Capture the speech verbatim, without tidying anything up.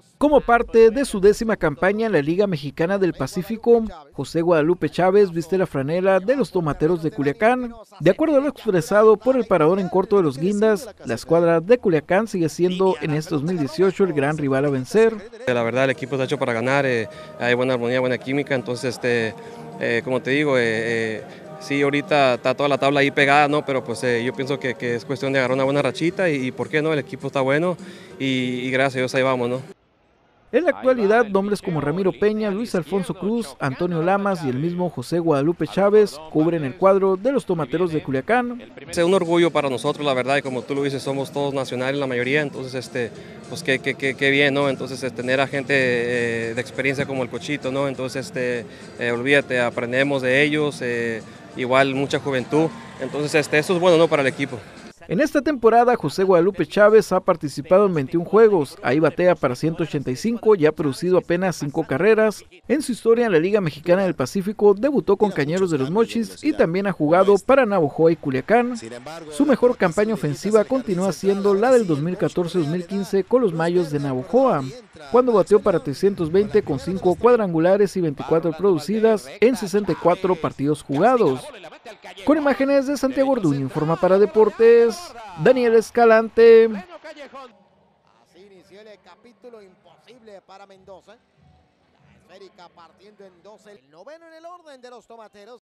Como parte de su décima campaña en la Liga Mexicana del Pacífico, José Guadalupe Chávez viste la franela de los Tomateros de Culiacán. De acuerdo a lo expresado por el parador en corto de los Guindas, la escuadra de Culiacán sigue siendo en este dos mil dieciocho el gran rival a vencer. La verdad, el equipo está hecho para ganar, eh, hay buena armonía, buena química, entonces, este, eh, como te digo, eh, eh, sí, ahorita está toda la tabla ahí pegada, ¿no? Pero pues eh, yo pienso que, que es cuestión de agarrar una buena rachita y, y ¿por qué no? El equipo está bueno y, y gracias a Dios ahí vamos, ¿no? En la actualidad, nombres como Ramiro Peña, Luis Alfonso Cruz, Antonio Lamas y el mismo José Guadalupe Chávez cubren el cuadro de los Tomateros de Culiacán. Es un orgullo para nosotros, la verdad, y como tú lo dices, somos todos nacionales la mayoría, entonces, este, pues qué, qué, qué, qué bien, ¿no? Entonces, este, tener a gente eh, de experiencia como el Cochito, ¿no? Entonces, este, eh, olvídate, aprendemos de ellos, eh, igual mucha juventud, entonces, este, eso es bueno, ¿no? Para el equipo. En esta temporada, José Guadalupe Chávez ha participado en veintiún juegos, ahí batea para ciento ochenta y cinco y ha producido apenas cinco carreras. En su historia en la Liga Mexicana del Pacífico debutó con Cañeros de los Mochis y también ha jugado para Navojoa y Culiacán. Su mejor campaña ofensiva continúa siendo la del dos mil catorce dos mil quince con los Mayos de Navojoa, cuando bateó para trescientos veinte con cinco cuadrangulares y veinticuatro producidas en sesenta y cuatro partidos jugados. Con imágenes de Santiago Orduño, informa para Deportes Daniel Escalante. Así inició el capítulo imposible para Mendoza. La esférica partiendo en dos, el noveno en el orden de los Tomateros.